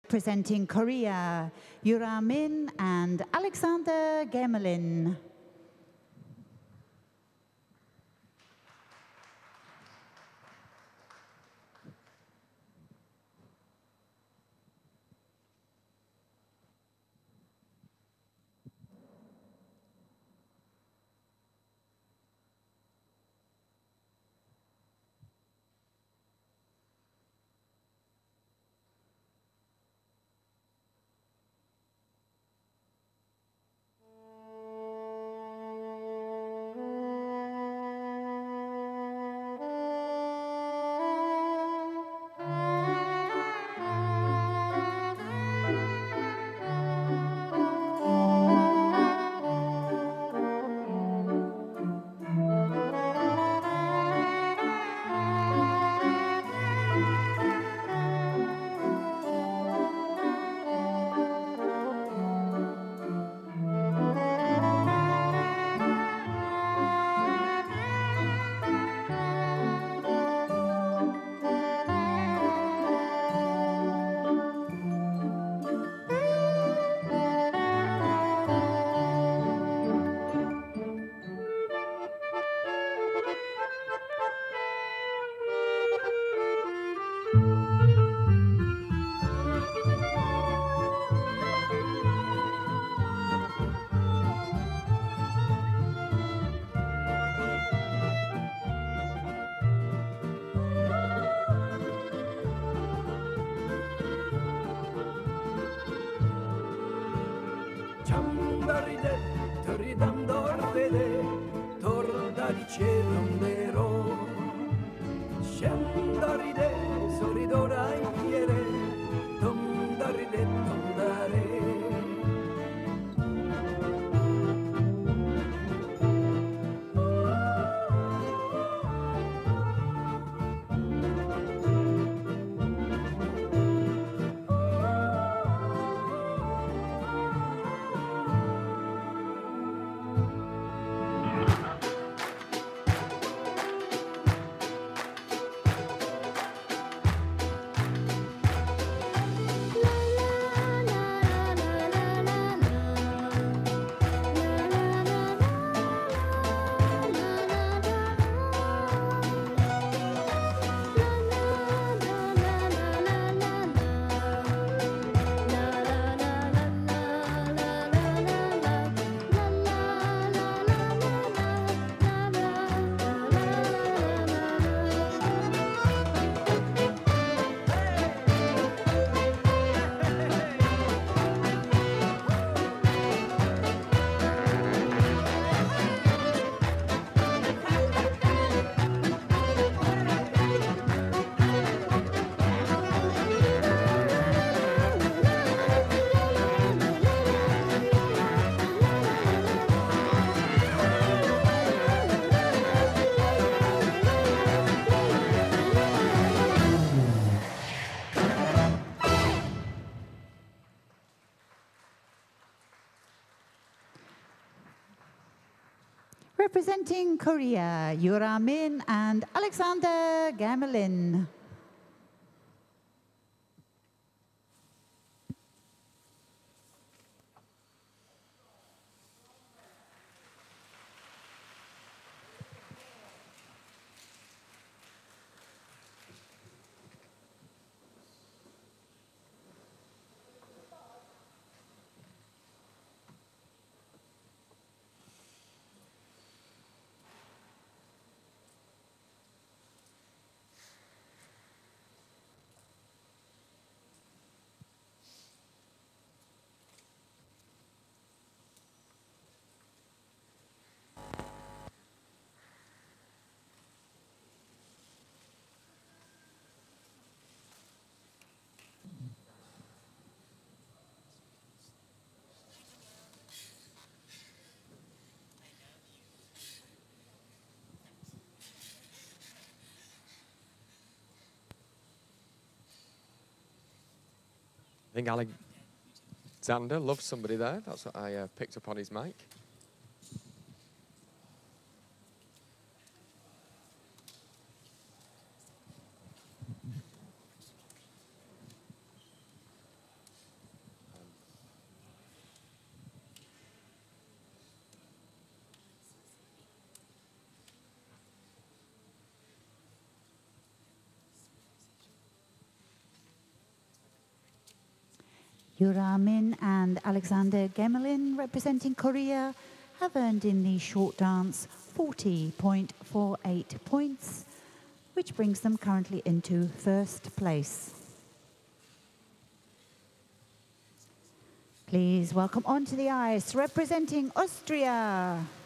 Representing Korea, Yura Min and Alexander Gemelin. Representing Korea, Yura Min and Alexander Gemelin. I think Alexander loves somebody there. That's what I picked up on his mic. Yura Min and Alexander Gemelin, representing Korea, have earned in the short dance 40.48 points, which brings them currently into first place. Please welcome onto the ice, representing Austria,